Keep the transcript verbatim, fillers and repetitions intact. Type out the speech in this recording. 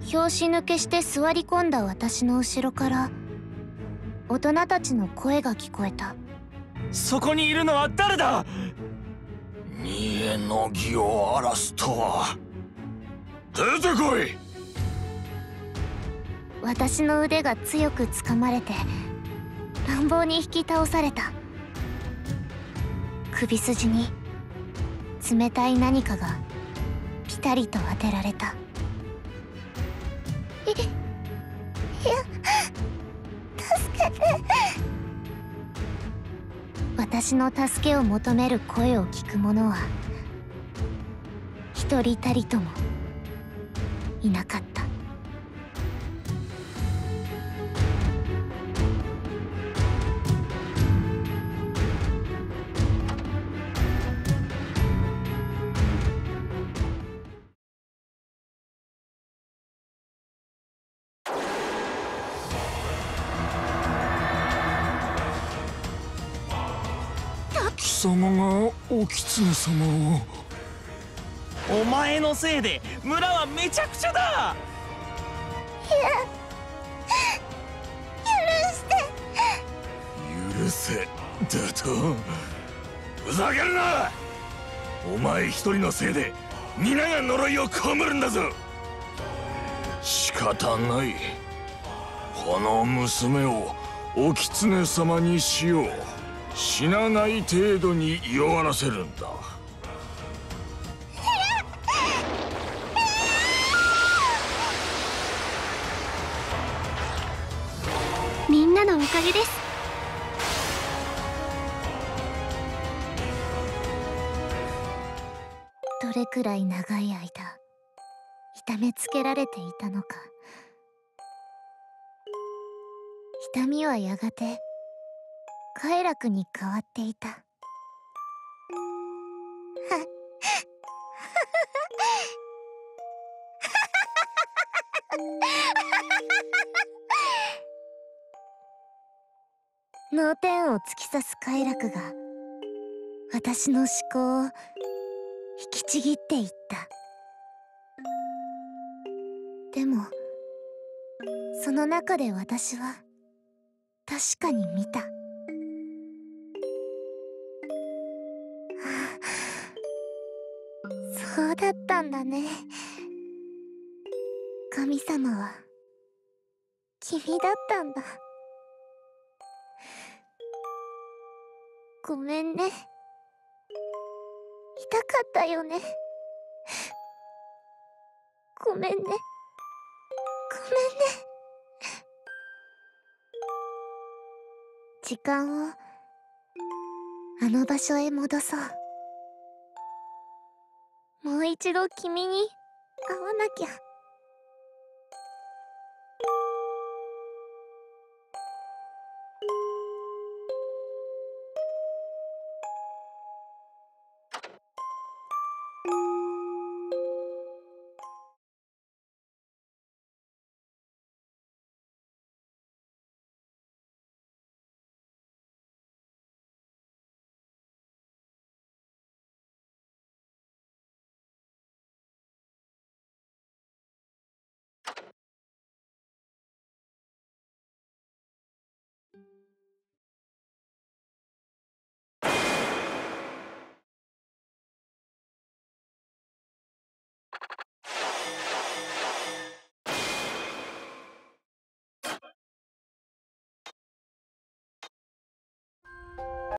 拍子抜けして座り込んだ私の後ろから大人たちの声が聞こえた。 そこにいるのは誰だ？ 三重の義を荒らすとは。出てこい。 私の腕が強く掴まれて乱暴に引き倒された。首筋に冷たい何かがピタリと当てられた。い、いや、助けて。私の助けを求める声を聞く者は一人たりともいなかった。 貴様がお狐様を。 お前のせいで村はめちゃくちゃだ。 許せだと。ふざけるな。お前一人のせいで皆が呪いを被るんだぞ。仕方ない。この娘をお狐様にしよう。死なない程度に弱らせるんだ。 みんなのおかげです。どれくらい長い間痛めつけられていたのか。痛みはやがて快楽に変わっていた。脳天を突き刺す快楽が私の思考を引きちぎっていった。でもその中で私は確かに見た。そうだったんだね。神様は君だったんだ。ごめんね。痛かったよね。ごめんね。ごめんね。時間をあの場所へ戻そう。もう一度君に会わなきゃ。